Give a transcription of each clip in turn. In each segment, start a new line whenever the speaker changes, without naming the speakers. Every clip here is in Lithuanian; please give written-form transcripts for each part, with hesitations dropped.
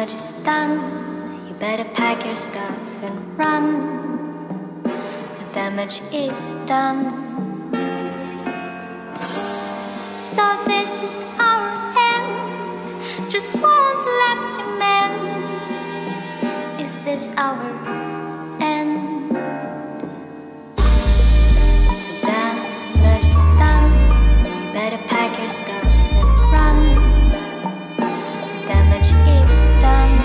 damage is done. You better pack your stuff and run. The damage is done. So this is our end. Just one's left to mend. Is this our end? The damage is done. You better pack your stuff and run. Damage is done.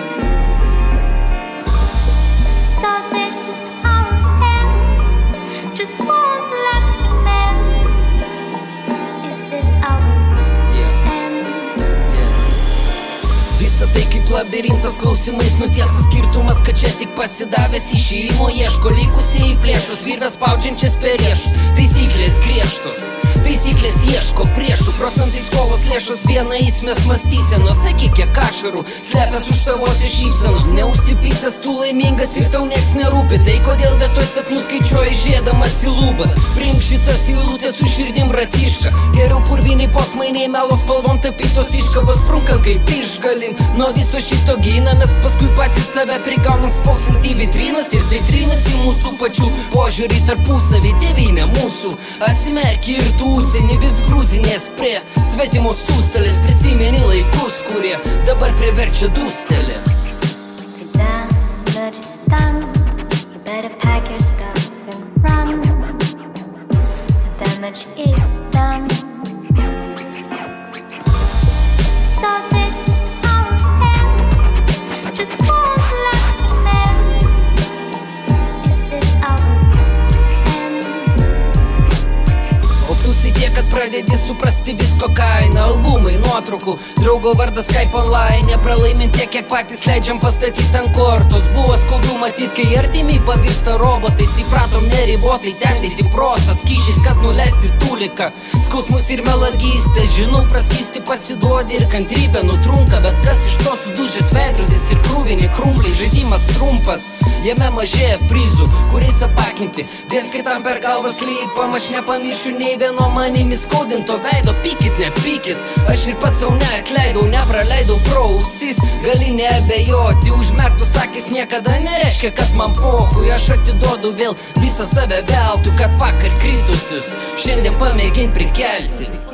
So this is our end. Just one's left to mend. Is this our end?
Visa tai kaip labirintas klausimais nutiestas skirtumas, kad čia tik pasidavęs išėjimo ieško likusieji plėšus, virvės spaudžiančias per riešus. Taisyklės griežtos, taisyklės ieško priešų, procentai skolos lėšos, viena įsmės mąstysenos. Sakyk, kiek ašarų slepias už tavos išypsenos. Neužsipysęs tu laimingas ir tau nieks nerūpi. Tai kodėl vietoj sapnų skaičiuoji žieddamas į lūpas? Priimk šitas eilutės su širdim ratiška. Geriau purviniai posmainiai melos spalvom tapytos iškabas sprunka kaip išgalim. Nuo viso šito ginamės, paskui patys save prigaunam spoksant į vitrinas. Ir tai trinasi mūsų pačių požiūrį tarpusavį. Tėvynė mūsų atsimerki ir tu užsienį vis grūzinės prie svetimo sustalės. Prisimeni laikus, kurie dabar priverčia dustelė.
The damage is done. You better pack your stuff and run. The damage is done. So this is our end. Just one's left to mend. Is this our end?
O pliusai tiek, kad pradedi suprasti visko kainą. Albumai, nuotraukų, draugo vardas Skype online. Nepralaimim tiek, kiek patys leidžiam pastatyti ant kortos. Buvo skaudu matyt, kai artimiai pavirsta robotais. Įpratom neribotai temdyti protą skyšiais, kad nuleisti tuliką, skausmus ir melagystę. Žinau, praskysti pasiduodi ir kantrybė nutrunka. Bet kas iš to sudužęs veidrodis ir krūviniai krumpliai? Žaidimas trumpas, jame mažėja prizų, kuriais apakinti viens kitam per galvas lypam. Aš nepamiršiu nei vieno manimi skaudinto veido. Pykit, nepykit, aš ir pats savo neatleidau, nepraleidau pro ausis. Gali neabejoti, užmerktus akis niekada nereiškia, kad man pohui. Aš atiduodu vėl visą save veltui, kad vakar kritusius šiandien pamėgint prikelti.